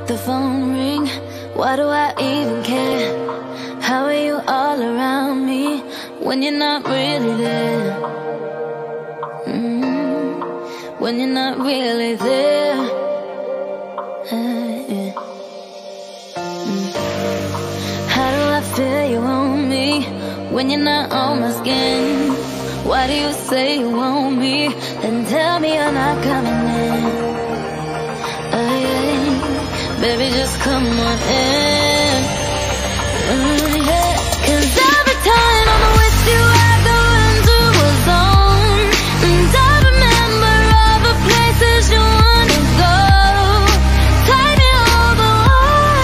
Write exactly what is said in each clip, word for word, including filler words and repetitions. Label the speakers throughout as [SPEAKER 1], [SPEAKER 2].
[SPEAKER 1] the phone ring. Why do I even care? How are you all around me when you're not really there? Mm, when you're not really there. Uh, yeah. mm. How do I feel you on me when you're not on my skin? Why do you say you want me, then tell me you're not coming in? Oh yeah, baby, just come on in. Mm, yeah. Cause every time I'm with you, I go into a zone, and I remember all the places you wanna go. Take me all the way.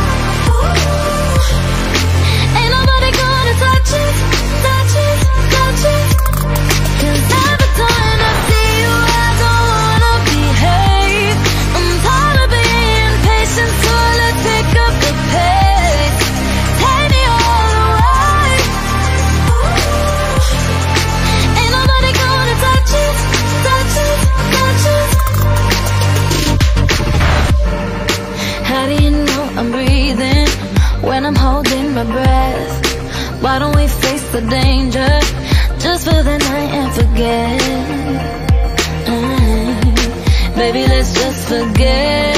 [SPEAKER 1] Ain't nobody gonna touch it, touch it, touch it. Cause every time I see you, I don't wanna behave. I'm tired of being patient, so let's pick up the pace. Take me all the way. Ain't nobody gonna touch it, touch it, touch it. How do you know I'm breathing when I'm holding my breath? Why don't we face the danger just for the night and forget? Mm, baby, let's just forget.